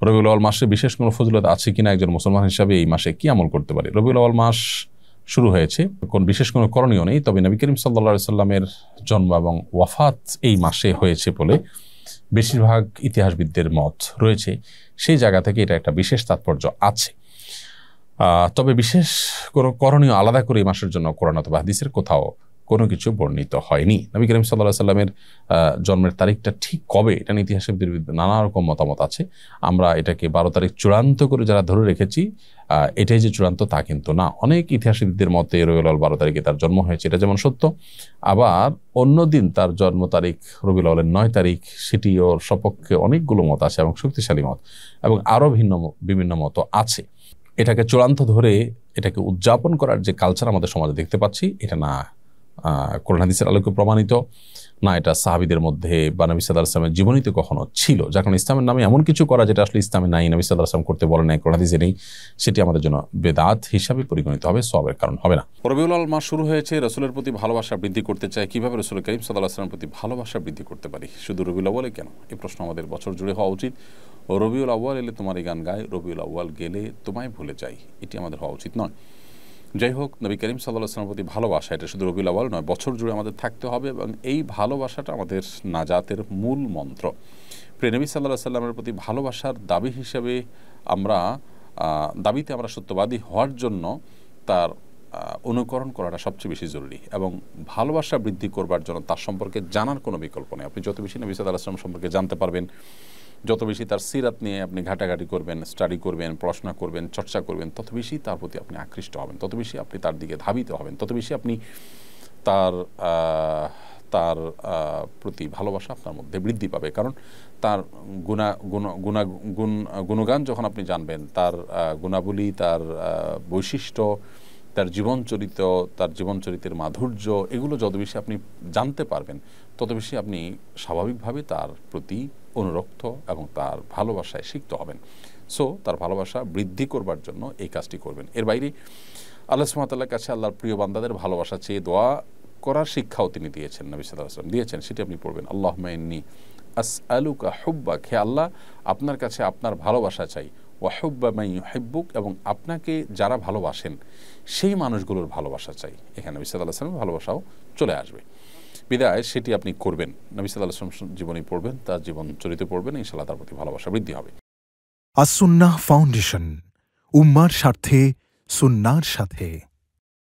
রবিউল আউয়াল মাসে বিশেষ কোনো ফজিলত আছে কিনা একজন মুসলমান হিসাবে এই মাসে কি আমল করতে পারে? রবিউল আউয়াল মাস শুরু হয়েছে, বিশেষ কোনো করণীয় নেই, তবে নবী করিম সাল্লাল্লাহু আলাইহি সাল্লামের জন্ম এবং ওয়াফাত এই মাসে হয়েছে বলে বেশিরভাগ ইতিহাসবিদদের মত রয়েছে। সেই জায়গা থেকে এটা একটা বিশেষ তাৎপর্য আছে। তবে বিশেষ কোনো করণীয় আলাদা করে এই মাসের জন্য কোরআন অথবা হাদিসের কোথাও কোনো কিছু বর্ণিত হয়নি। নবী করিম সাল্লাল্লাহু আলাইহি সাল্লামের জন্মের তারিখটা ঠিক কবে, এটা নিয়ে ইতিহাসবিদদের নানা রকম মতামত আছে। আমরা এটাকে 12 তারিখ চূড়ান্ত করে যারা ধরে রেখেছি, এটাই যে চূড়ান্ত তা কিন্তু না। অনেক ইতিহাসবিদদের মতে রবিউল আউয়াল 12 তারিখে তার জন্ম হয়েছে, এটা যেমন সত্য, আবার অন্যদিন তার জন্ম তারিখ রবিউল আউয়ালের 9 তারিখ, সেটি ওর সপক্ষে অনেকগুলো মত আছে এবং শক্তিশালী মত, এবং আরও বিভিন্ন মত আছে। এটাকে চূড়ান্ত ধরে এটাকে উদযাপন করার যে কালচার আমাদের সমাজে দেখতে পাচ্ছি, এটা না কোরআন হাদিসের আলোকে প্রমাণিত, না এটা সাহাবীদের মধ্যে বা নবী সাল্লাল্লাহু আলাইহি ওয়াসাল্লামের জীবনীতে কখনো ছিল। যার কারণে ইসলামের নামে এমন কিছু করা যেটা আসলে ইসলামে নাই, নবী সাল্লাল্লাহু আলাইহি ওয়াসাল্লাম করতে বলে নাই, কোরআন হাদিসে নেই, সেটি আমাদের জন্য বেদাত হিসাবে পরিগণিত হবে, সওয়াবের কারণ হবে না। রবিউল আউয়াল মাস শুরু হয়েছে, রাসূলের প্রতি ভালোবাসা বৃদ্ধি করতে চাই। কিভাবে রাসূল করিম সাল্লাল্লাহু আলাইহি ওয়াসাল্লামের প্রতি ভালোবাসা বৃদ্ধি করতে পারি? শুধু রবিউল আউয়ালে কেন? এই প্রশ্ন আমাদের বছর জুড়ে হওয়া উচিত। রবিউল আউয়াল এলে তোমারই গান গায়, রবিউল আউয়াল গেলে তোমায় ভুলে যাই, এটি আমাদের হওয়া উচিত নয়। যাই হোক, নবী করিম সাল্লাল্লাহু আলাইহি ওয়াসাল্লামের প্রতি ভালোবাসা এটা শুধু রবিউল আউয়াল নয়, বছর জুড়ে আমাদের থাকতে হবে, এবং এই ভালোবাসাটা আমাদের নাজাতের মূল মন্ত্র। প্রিয় নবী সাল্লাল্লাহু আলাইহি ওয়াসাল্লামের প্রতি ভালোবাসার দাবি হিসেবে দাবিতে আমরা সত্যবাদী হওয়ার জন্য তার অনুকরণ করাটা সবচেয়ে বেশি জরুরি, এবং ভালোবাসা বৃদ্ধি করবার জন্য তার সম্পর্কে জানার কোনো বিকল্প নেই। আপনি যত বেশি নবী সাল্লাল্লাহু আলাইহি ওয়াসাল্লাম সম্পর্কে জানতে পারবেন, যত বেশি তার সিরাত নিয়ে আপনি ঘাটাঘাটি করবেন, স্টাডি করবেন, পড়াশোনা করবেন, চর্চা করবেন, তত বেশি তার প্রতি আপনি আকৃষ্ট হবেন, তত বেশি আপনি তার দিকে ধাবিত হবেন, তত বেশি আপনি তার প্রতি ভালোবাসা আপনার মধ্যে বৃদ্ধি পাবে। কারণ তার গুণগান যখন আপনি জানবেন, তার গুণাবলী, তার বৈশিষ্ট্য, তার জীবনচরিতের মাধুর্য, এগুলো যত বেশি আপনি জানতে পারবেন, তত বেশি আপনি স্বাভাবিকভাবে তার প্রতি অনুরক্ত এবং তার ভালোবাসায় সিক্ত হবেন। সো তার ভালোবাসা বৃদ্ধি করবার জন্য এই কাজটি করবেন। এর বাইরে আল্লাহ সুবহানাহু ওয়া তাআলার কাছে আল্লাহর প্রিয় বান্দাদের ভালোবাসা চেয়ে দোয়া করার শিক্ষাও তিনি দিয়েছেন, নবী সাল্লাল্লাহু আলাইহি ওয়াসাল্লাম দিয়েছেন। সেটি আপনি পড়বেন, আল্লাহুম্মা ইন্নী আসআলুকা হুব্বাক, হে আল্লাহ আপনার কাছে আপনার ভালোবাসা চাই, ওয়া হুব্বা মান ইউহিব্বুক, এবং আপনাকে যারা ভালোবাসেন সেই মানুষগুলোর ভালোবাসা চাই। এখানে নবী সাল্লাল্লাহু আলাইহি ওয়াসাল্লামের ভালোবাসাও চলে আসবে। বিদায় সেটি আপনি করবেন, নবী সাল্লাল্লাহু আলাইহি ওয়াসাল্লাম জীবনী পড়বেন, তার জীবন চরিত পড়বেন, ইনশাআল্লাহ তার প্রতি ভালোবাসা বৃদ্ধি হবে। আস-সুন্নাহ ফাউন্ডেশন, উম্মার স্বার্থে সুন্নাহর সাথে।